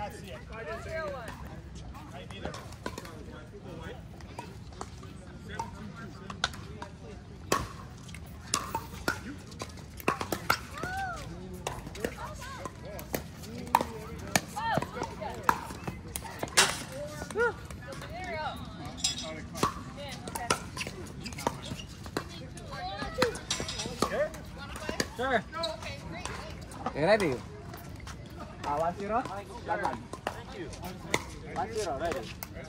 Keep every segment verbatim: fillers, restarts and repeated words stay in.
Sure. Okay, ready? Uh, one zero. Laban. Thank you. One zero. Ready?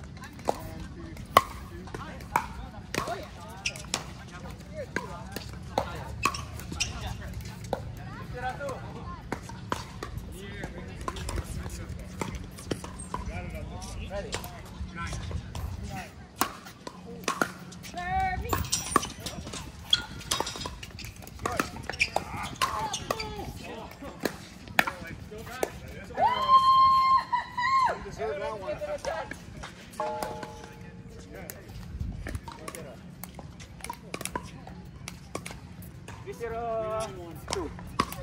Ready? Zero two.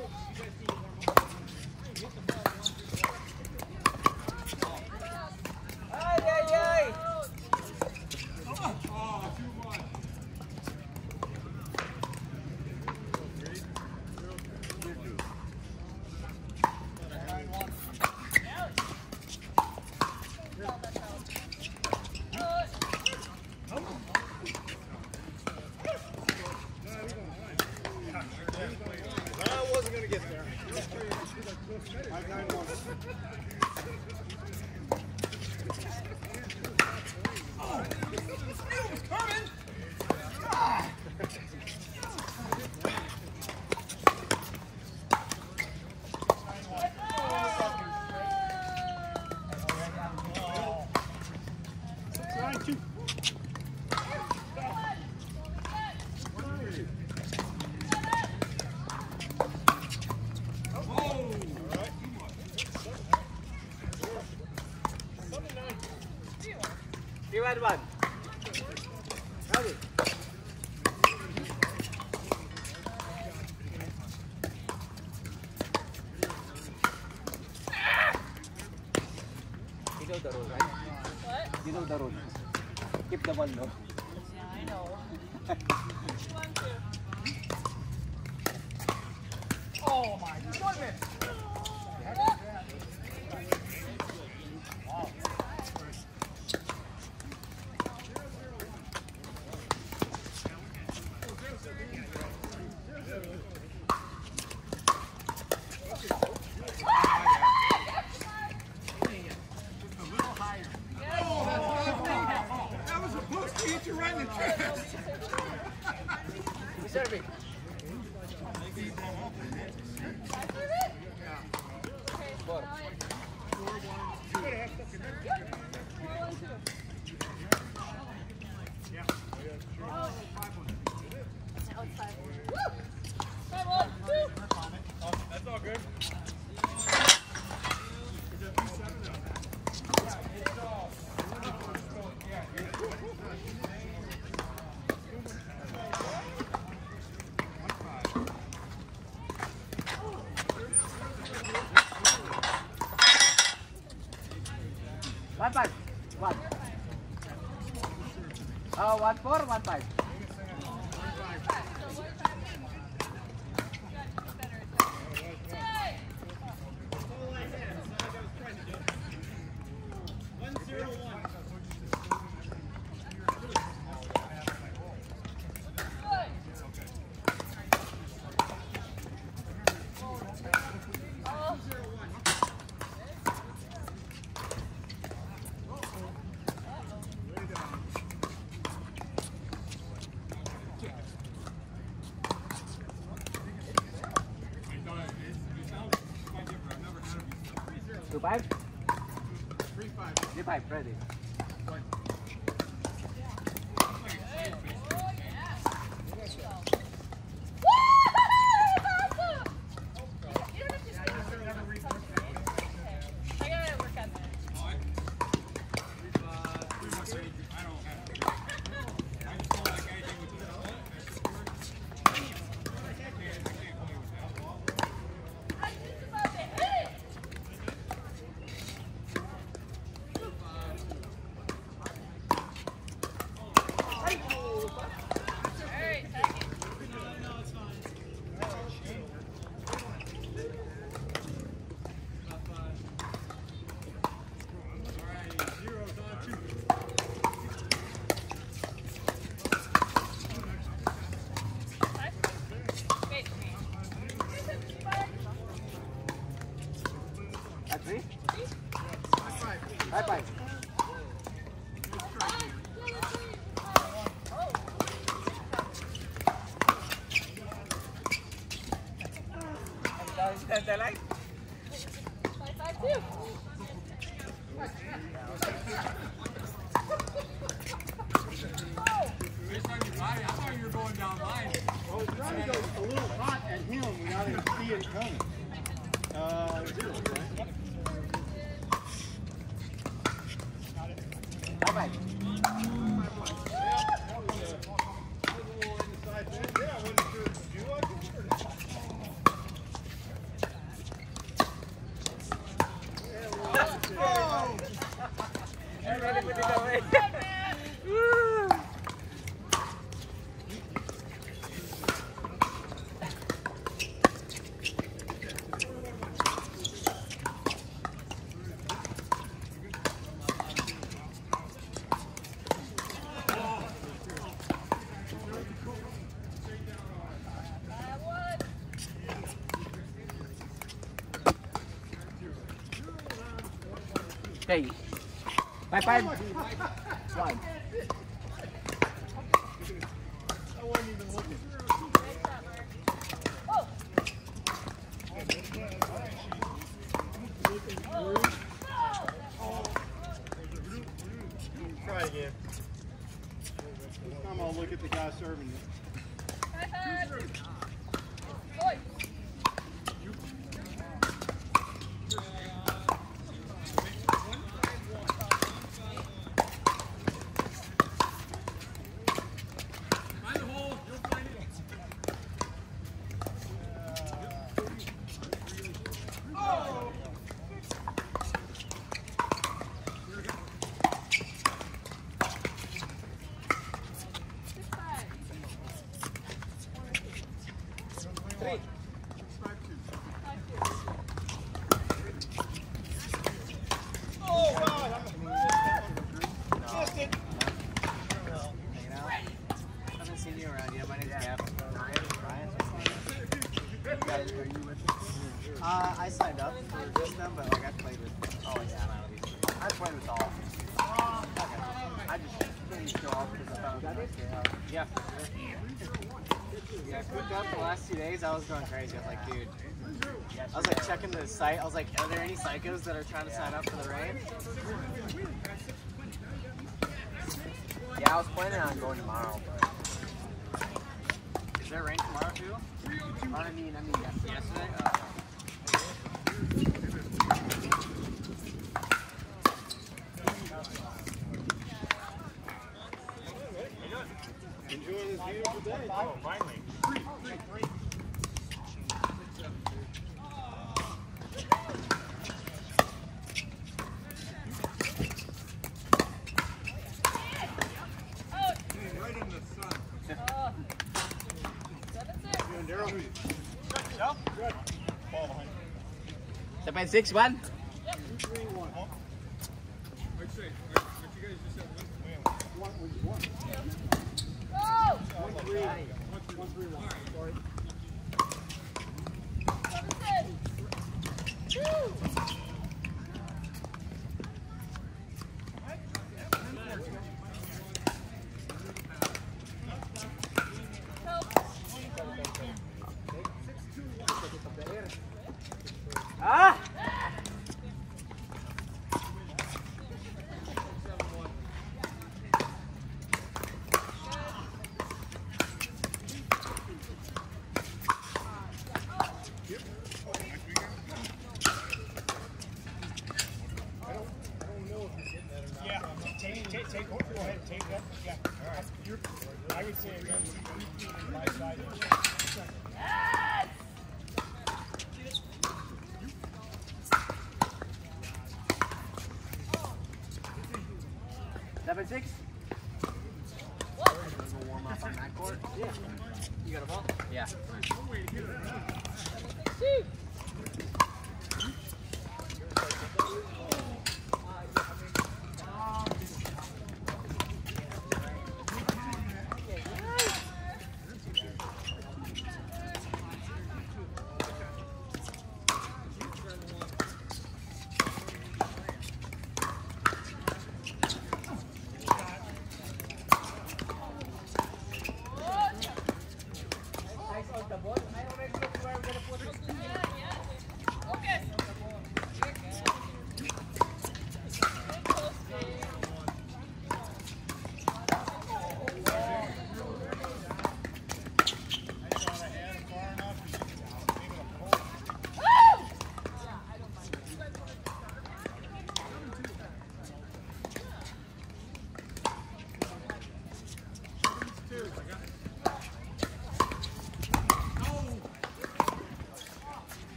Ay, ay, ay. I wasn't going to get there. Oh, it was coming. Ah. Nine two. Three one one. Ready? You know the rule, right? What? You know the rule. Keep the ball low. Yeah, I know. Oh my goodness! Wow. That was supposed to hit you right in the chest. Serving. Four. That's all good. One five. One. Oh, one four, one five. Two five? Three five. Three five, ready. High five. Te like? Five, five, two. Based on your body, I thought you were going down line. I was trying to go a little hot at him without him seeing it coming. Uh, zero, right? High five. Hey, five five. One. I wasn't even looking. Try again. This time I'll look at the guy serving it. Five, five. Boy. Three. Oh, God! Missed it! I haven't seen you around yet. My name's Gavin. Brian. Guys, are you with us? Uh, I signed up for just them, but like I played with. Oh yeah, I played with all. I just didn't show up because I thought it was okay. Yeah. Yeah, cooked up the last two days. I was going crazy. I was like, dude. I was like checking the site. I was like, are there any psychos that are trying to sign up for the rain? Yeah, I was planning on going tomorrow, but is there rain tomorrow too? I mean, I mean yesterday. Uh, Enjoying this beautiful day. Oh, finally. Right in the sun. Uh, seven, six. You and Daryl? Good. Ball behind. Seven six one. Two, three, one. What'd you say? Aren't you guys just at one? One, one. Go! One, three, one, three, one. Sorry. Seven, six. Two. Ah! Yeah, take, take, take, go ahead, take that. Yeah, all right. You're, I would say again, my side. Yes! Seven six. What? Go warm up on that court. Yeah. You got a ball? Yeah. Shoot!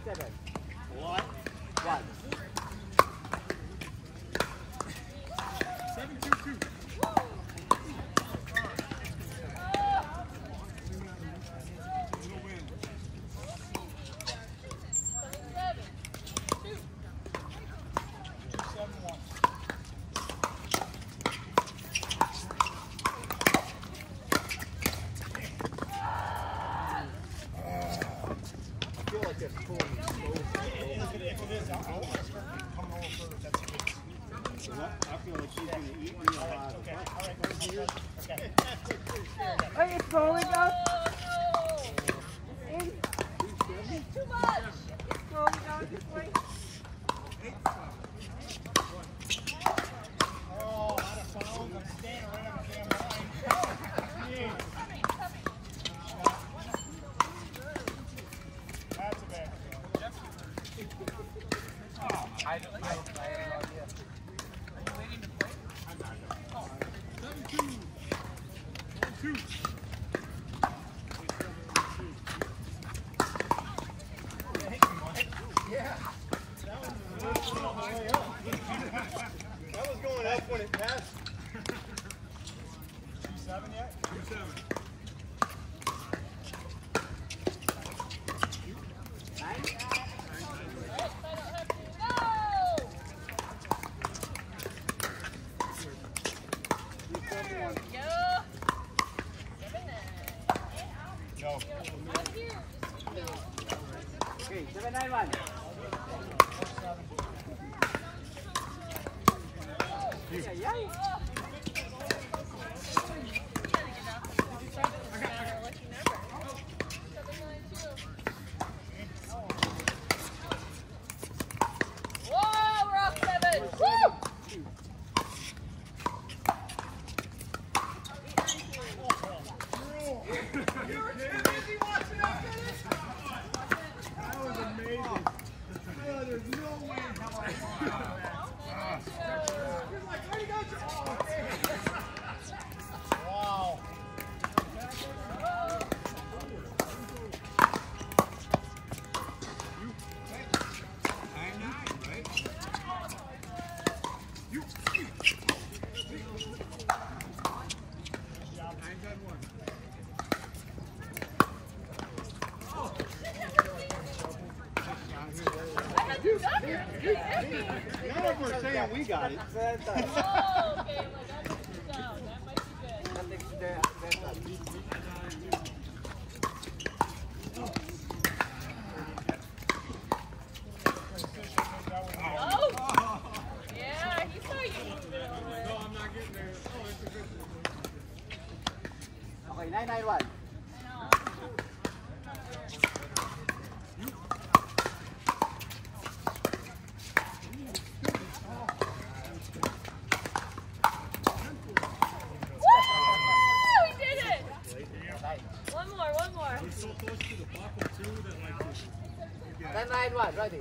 seven. What? One. Seven two two. Little win. Seven one. I feel like they're pulling me so If it, if it is, I'll, I'll start coming over further if that's the case. I feel like she's gonna eat me alive. Okay, all right, go ahead. Okay. Are you scrolling up? In. Too much. Scrolling down this way. Oh, out of bounds. I'm staying right on the damn line. Yeah. That's a bad throw. Oh, I, I, I have no idea. Seven two. One two. Yeah. That was going up when it passed. two seven yet? Two seven. No. Okay, seven nine one. Yeah, yeah. Whoa, we're off seven. Woo! That was amazing. Oh, there's no way in hell I saw that. You're like, where'd he go? Oh, Wow. nine nine, right? You. Nine nine one. I had you back here. None of them are saying we got it. Oh, okay. I'm like, I put you down. That might be good. Oh! Yeah, he saw you moving over. No, I'm not getting there. Oh, it's a good one. Okay, nine nine one. Woo! We did it! One more, one more. We're so close to the buckle too that like Nine nine one, ready.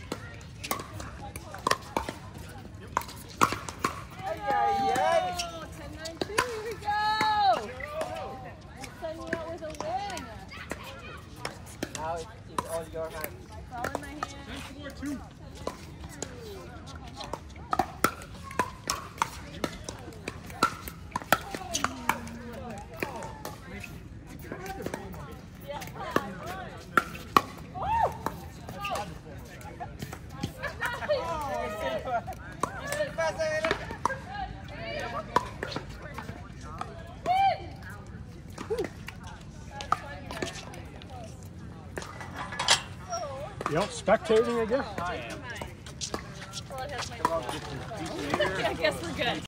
Oh, ten nine two, here we go! We'll send you out with a win. Now it's, it's all your hands. It's all in my hand. ten four two. Yeah. Woo! You know, spectating, I guess? I am. Well, it has my I guess we're good.